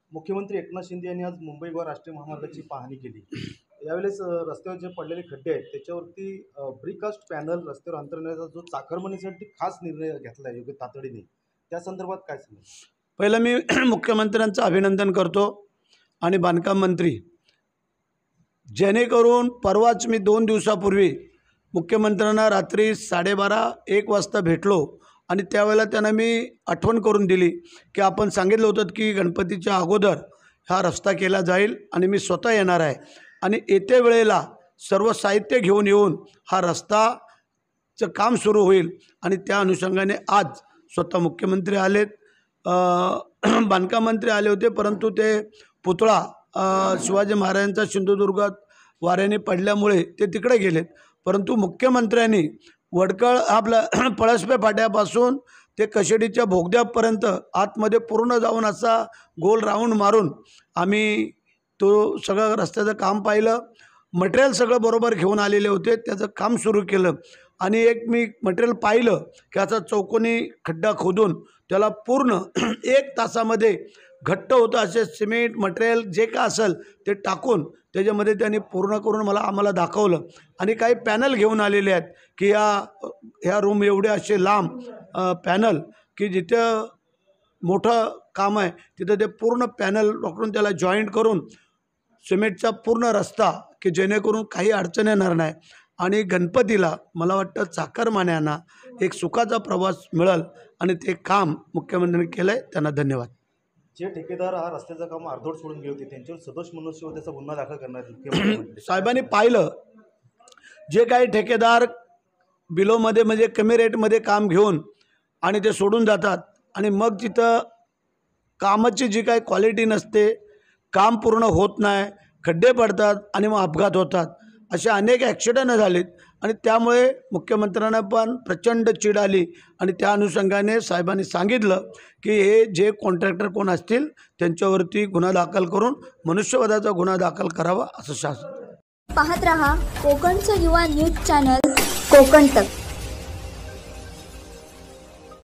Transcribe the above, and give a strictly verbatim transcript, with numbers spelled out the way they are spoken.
मुख्यमंत्री एकनाथ शिंदे यांनी आज मुंबई गोवा राष्ट्रीय महामार्गाची पाहणी केली। यावेळेस अ, रस्त्यावर जे पडलेले खड्डे आहेत त्याच्यावरती प्रीकास्ट पॅनल रस्त्यावर अंतरण्याचा जो चाकरमानीसाठी खास निर्णय घेतला आहे योग्य तातडीने, त्या संदर्भात काय सांगाल? पहिलं मी मुख्यमंत्र्यांचं अभिनंदन करतो आणि बांधकाम मंत्री, जेणेकरून परवाच मी दोन दिवसापूर्वी मुख्यमंत्र्यांना रात्री साडेबारा एक वाजता भेटलो आणि त्यावेळेला त्यांना मी आठवण करून दिली की आपण सांगितलं होतं की गणपतीच्या अगोदर हा रस्ता केला जाईल आणि मी स्वतः येणार आहे आणि येत्या वेळेला सर्व साहित्य घेऊन येऊन हा रस्ताचं काम सुरू होईल। आणि त्या अनुषंगाने आज स्वतः मुख्यमंत्री आलेत, बांधकाम मंत्री आले होते, परंतु ते पुतळा शिवाजी महाराजांचा सिंधुदुर्गात वाऱ्याने पडल्यामुळे ते तिकडे गेलेत। परंतु मुख्यमंत्र्यांनी वडकळ आपलं पळसपे फाट्यापासून ते कशेडीच्या भोगद्यापर्यंत आतमध्ये पूर्ण जाऊन असा गोल राऊंड मारून आम्ही तो सगळं रस्त्याचं काम पाहिलं। मटेरियल सगळं बरोबर घेऊन आलेले होते, त्याचं काम सुरू केलं आणि एक मी मटेरियल पाहिलं की असा चौकोनी खड्डा खोदून त्याला पूर्ण एक तासामध्ये घट्ट होतं असे सिमेंट मटेरियल जे का असेल ते टाकून त्याच्यामध्ये त्यांनी पूर्ण करून मला आम्हाला दाखवलं। आणि काही पॅनल घेऊन आलेले आहेत की या ह्या रूम एवढे असे लांब पॅनल की जिथं मोठं काम आहे तिथं ते पूर्ण पॅनल वापरून त्याला जॉईंट करून सिमेंटचा पूर्ण रस्ता की जेणेकरून काही अडचण येणार नाही आणि गणपतीला मला वाटतं चाकरमान्यांना एक सुखाचा प्रवास मिळेल आणि ते काम मुख्यमंत्र्यांनी केलं आहे, त्यांना धन्यवाद। जे ठेकेदार हा रस्त्याचं काम अर्धवट सोडून गेले होते त्यांच्यावर सदोष मनुष्यवधाचा गुन्हा दाखल करण्यात साहेबांनी पाहिलं जे काही ठेकेदार बिलोमध्ये म्हणजे कमी रेटमध्ये काम घेऊन आणि ते सोडून जातात आणि मग तिथं कामाची जी काही क्वालिटी नसते, काम पूर्ण होत नाही, खड्डे पडतात आणि मग अपघात होतात, असे अनेक ॲक्सिडेंट झालेत। आणि त्यामुळे मुख्यमंत्र्यांना पण प्रचंड चिड आली आणि त्या अनुषंगाने साहेबांनी सांगितलं की हे जे कॉन्ट्रॅक्टर कोण असतील त्यांच्यावरती गुन्हा दाखल करून मनुष्यवधाचा गुन्हा दाखल करावा असं शासन। पाहत रहा कोकणचं युवा न्यूज चॅनल कोकण तक।